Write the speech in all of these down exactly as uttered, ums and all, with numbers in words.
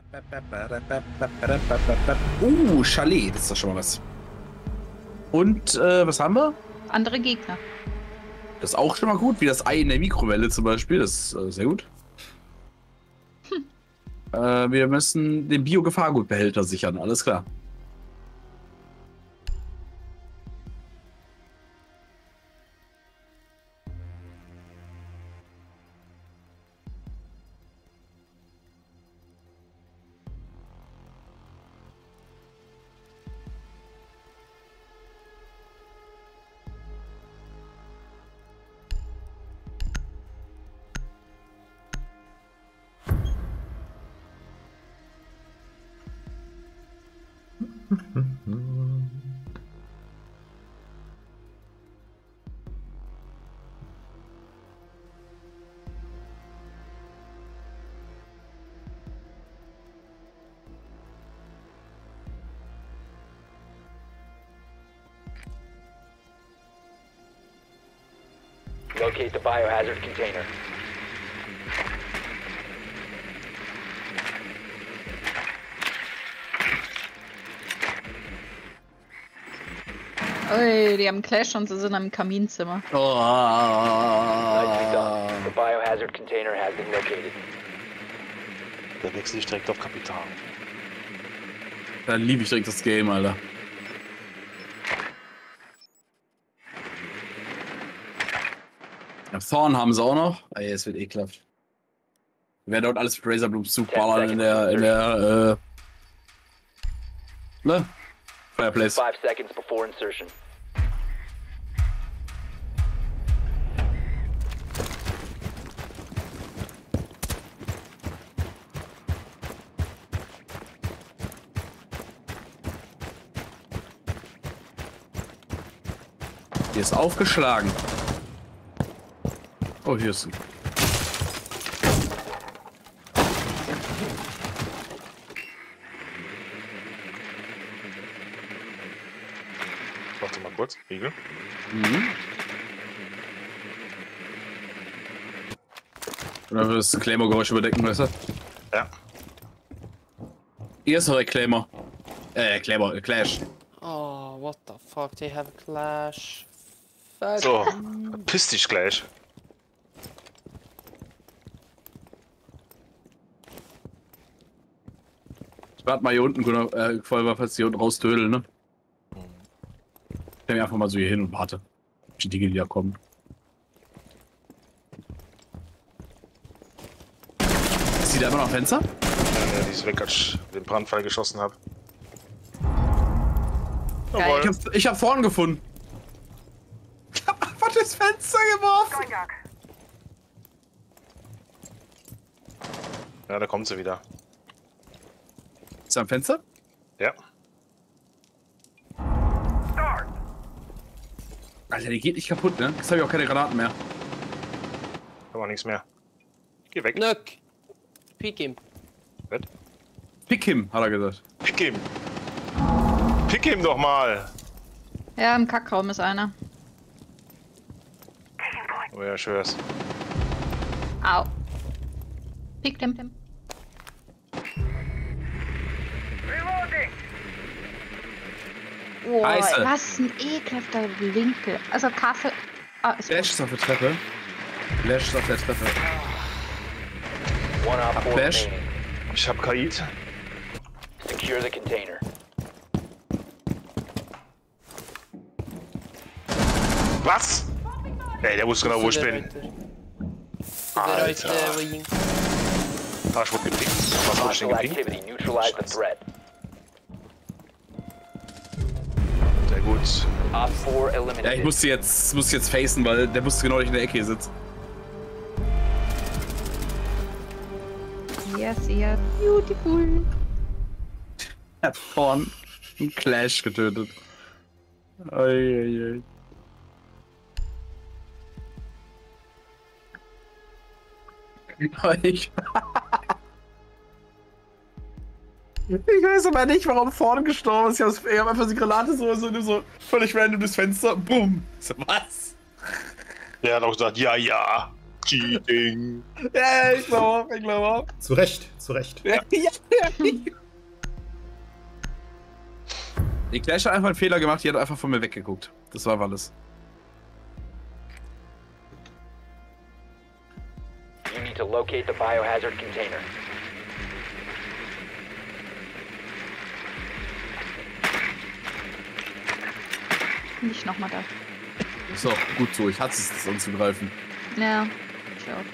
Uh, Chalet, das ist doch schon mal was. Und, äh, was haben wir? Andere Gegner. Das ist auch schon mal gut, wie das Ei in der Mikrowelle zum Beispiel. Das ist äh, sehr gut. Hm. Äh, wir müssen den Bio-Gefahrgutbehälter sichern, alles klar. Locate the biohazard container. Ui, die haben Clash und sie sind im Kaminzimmer. Oh. Nicely done. The biohazard container has been located. Der wechsle ich direkt auf Kapital. Dann liebe ich direkt das Game, Alter. Ja, Thorn haben sie auch noch. Ey, es wird ekelhaft. Wir werden dort alles mit Razorblooms zugballern in der, in der, äh, ne? Fireplace. Five seconds before insertion. Hier ist aufgeschlagen. Oh, hier ist ein. Warte mal kurz, Riegel. Mhm. Oder wir das Claymore-Geräusch überdecken, weißt du? Ja. Hier ist doch der Claymore. Äh, Claymore, äh, Clash. Oh, what the fuck, they have a clash. Fuck. So, piss dich gleich. Ich warte mal hier unten, äh, voll, falls die hier unten raustödeln, ne? Ich stell mich einfach mal so hier hin und warte. Die Dinge, die da kommen. Ist die da immer noch am Fenster? Ja, ja, die ist weg, als ich den Brandfall geschossen habe. Geil. Ich hab, ich hab vorn gefunden. Ich hab einfach das Fenster geworfen. Ja, da kommt sie wieder. Ist er am Fenster? Ja. Alter, die geht nicht kaputt, ne? Jetzt habe ich auch keine Granaten mehr. Aber nichts mehr. Geh weg. Knock. Pick him. Bett. Pick him, hat er gesagt. Pick ihm. Pick ihm doch mal. Ja, im Kackraum ist einer. Oh ja, ich hör's. Au. Pick dem Pim. Oh, Scheiße. was ein ekelhafter Winkel. Also Kaffee. Ah, ist Flash ist auf der Treppe. Flash ist auf der Treppe. One op four Bash. remaining. Ich hab Kaid. Secure the container. Was? Ey, der wusste genau, wo ich bin. Alter. Alter. Ah, ich wurde gepinkt. Was hab ich denn Hostile gepinkt? activity. Neutralize the threat. Sehr gut. Op four Ja, ich eliminated. musste jetzt, musste jetzt facen, weil der wusste genau, dass ich in der Ecke hier sitze. Yes, yes. Beautiful. Er hat vorn einen Clash getötet. Eieiei. Ich, ich weiß aber nicht, warum vorne gestorben ist. Ich habe hab einfach die Granate so, so, so völlig random durchs Fenster. Bumm. So, was? Der hat auch gesagt, ja, ja. Cheating. Ja, ich glaube auch, ich glaube auch. Zu Recht, zu Recht. Ja, ja, ja. Die Clash hat einfach einen Fehler gemacht, die hat einfach von mir weggeguckt. Das war alles. You need to locate the biohazard container. Nicht nochmal da. So, gut so, ich hatte es, das anzugreifen. Ja, ich auch.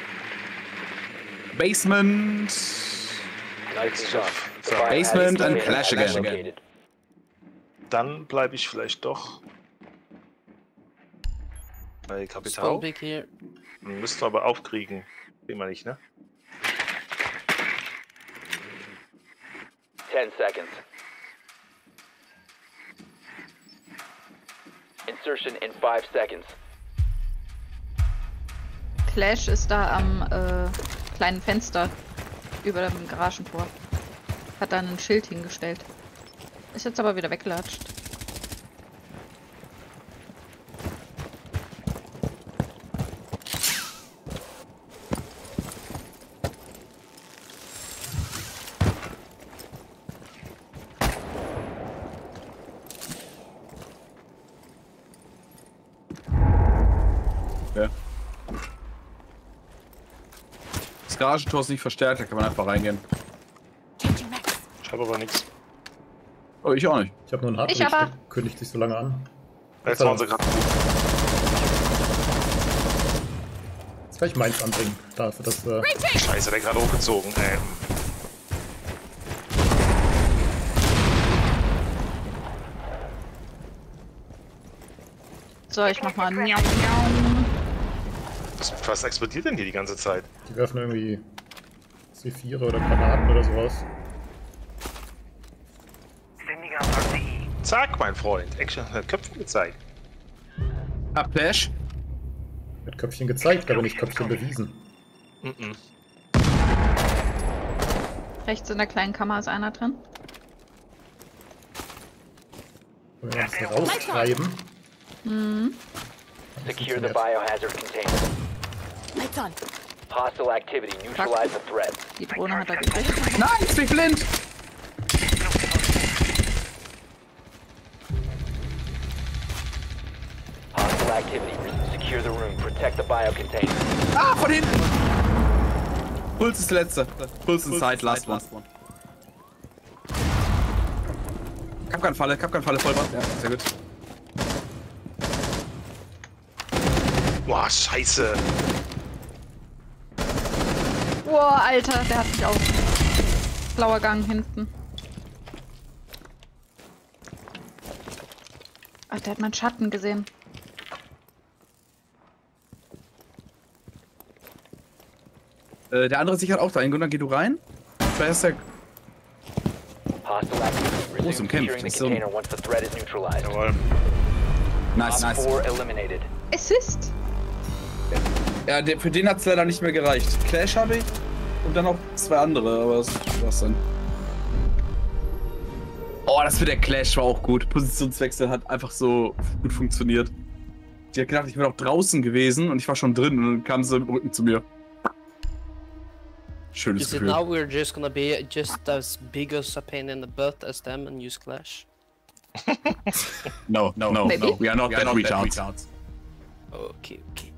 Basement. Nice job. The So, biohazard Basement and container Clash has been again. located. Dann bleibe ich vielleicht doch bei Spawn Kapital. big here. Müssten wir aber aufkriegen. Sehen wir nicht, ne? Ten seconds. Insertion in five seconds. Clash ist da am äh, kleinen Fenster über dem Garagentor. Hat da ein Schild hingestellt. Ist jetzt aber wieder weggelatscht. Ja. Das Garagentor ist nicht verstärkt, da kann man einfach reingehen. Ich habe aber nichts. Oh, ich auch nicht. Ich habe nur einen Ich Hardreach, aber. der kündigt sich so lange an. Jetzt waren sie gerade. Jetzt werde ich meins anbringen. Dafür, dass, äh, Scheiße, der gerade hochgezogen. Ähm, So, ich mach mal miau miau. was, was explodiert denn hier die ganze Zeit? die werfen irgendwie C vier oder Granaten oder sowas. Zack, mein Freund. Action hat Köpfe gezeigt. Ah, Clash. Mit Köpfchen gezeigt, aber nicht Köpfchen bewiesen. Mhm. Rechts in der kleinen Kammer ist einer drin. Wenn wir ein bisschen raustreiben. Mhm. Secure the biohazard container. Lights on. Hostile activity. Neutralize the threat. Die Drohne hat er gekriegt. Nein, ich bin blind. Hostile activity. Secure the room. Protect the biocontainer. Ah, von hinten. Puls ist der letzte. Puls inside, last one. Kapkan-Falle, Kapkan-Falle, Vollbart. Ja, sehr gut. Boah, scheiße. Boah, Alter, der hat mich auch. Blauer Gang hinten. Ach, der hat meinen Schatten gesehen. Äh, der andere sichert auch da. Gunnar, geh du rein. Vielleicht ist der... Hostile activity. Groß im Resume Kampf, securing the das ist so- container once the threat is neutralized. Jawohl. Nice, Op nice. four eliminated. Assist. Ja, der, für den hat es leider nicht mehr gereicht. Clash habe ich und dann noch zwei andere, aber was, was denn? Oh, das für der Clash war auch gut. Positionswechsel hat einfach so gut funktioniert. Die hat gedacht, ich bin auch draußen gewesen und ich war schon drin und dann kam sie im Rücken zu mir. Schönes Is it Gefühl. now we're just gonna be just as big as a pain in the butt as them and use Clash? No, no, no, Maybe. no. We are not that retards. Okay, okay.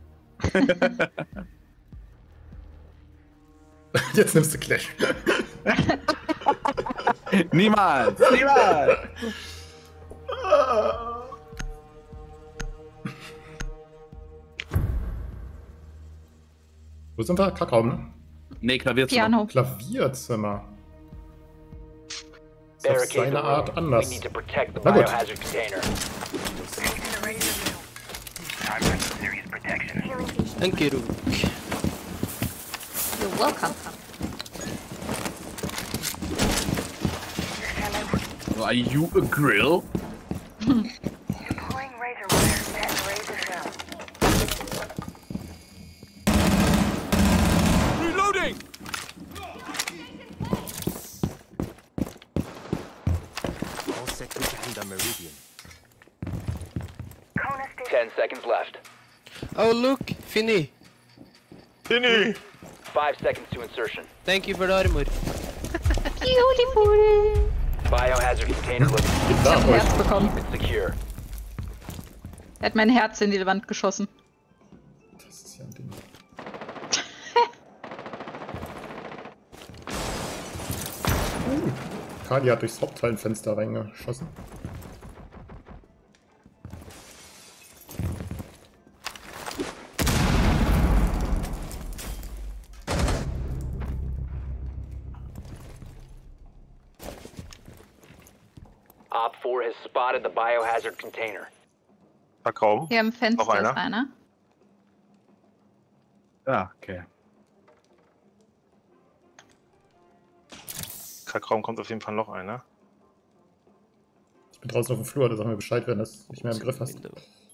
Jetzt nimmst du Clash. Niemals! Niemals! Wo sind wir? Kackaum, ne? Nee, Klavierzimmer. Piano. Klavierzimmer. Ist auf Barricade the seine Art room. We anders. need to protect the Na gut. biohazard container. Thank you. You're welcome. Are you a grill? Reloading! All set to the Meridian. Ten seconds left. Oh look, Finny. Tinny! Five seconds to insertion. Thank you for the Orimuri. Beautiful. Biohazard container Geht located. nach euch. Herz bekommen. Keep it secure. Er hat mein Herz in die Wand geschossen. Das ist ja ein Ding. uh, Kali hat durchs Haupthallenfenster reingeschossen. Op four has spotted the biohazard container. Verkaum. Hier im Fenster Noch einer? ist einer. Ja, okay. Kackraum kommt auf jeden Fall noch einer. Ich bin draußen auf dem Flur, da sag mir Bescheid, wenn du das nicht mehr im Griff hast.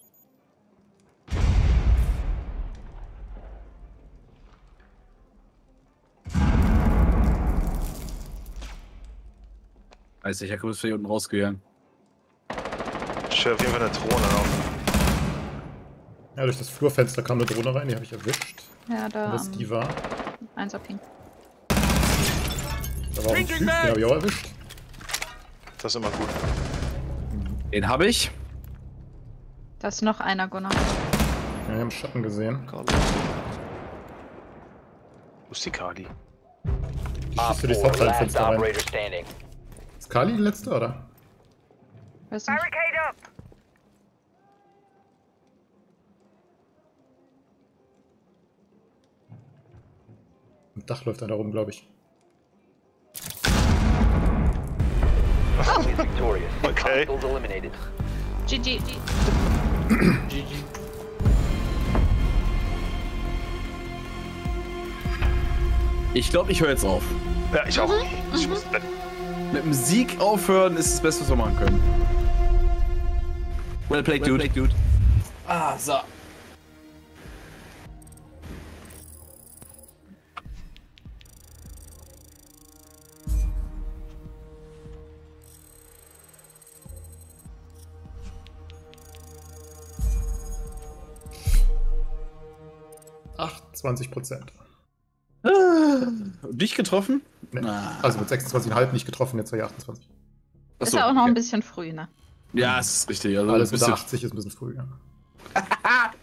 Weiß ich, Herr ist hier unten rausgegangen. Ich höre auf jeden Fall eine Drohne noch. Ja, durch das Flurfenster kam eine Drohne rein, die habe ich erwischt. Ja, da. Und das am die war. Einser Ping. Da war auch ein Typ, den habe ich auch erwischt. Das ist immer gut. Den habe ich. Da ist noch einer, Gunnar. Ja, wir haben Schatten gesehen. Wo ist die Kali? Die Op schießt du durchs four, last Haupthallenfenster rein. operator standing. Ist Kali die letzte, oder? Weiß nicht. Im Dach läuft einer rum, glaube ich. Friendly is victorious. Okay. Hostiles eliminated. G G. G G. Ich glaube, ich höre jetzt auf. Ja, ich auch. Ich muss, Mit dem Sieg aufhören ist das Beste, was wir machen können. Well played, dude. Well played, dude. Ah, so. achtundzwanzig Prozent. Dich getroffen? Nee. Ah. Also mit sechsundzwanzig Komma fünf nicht getroffen, jetzt war ich achtundzwanzig. Ist Achso, ja auch noch ein okay. bisschen früh, ne? Ja, es ist richtig. Also Alles ein unter bisschen. achtzig ist ein bisschen früh, ja.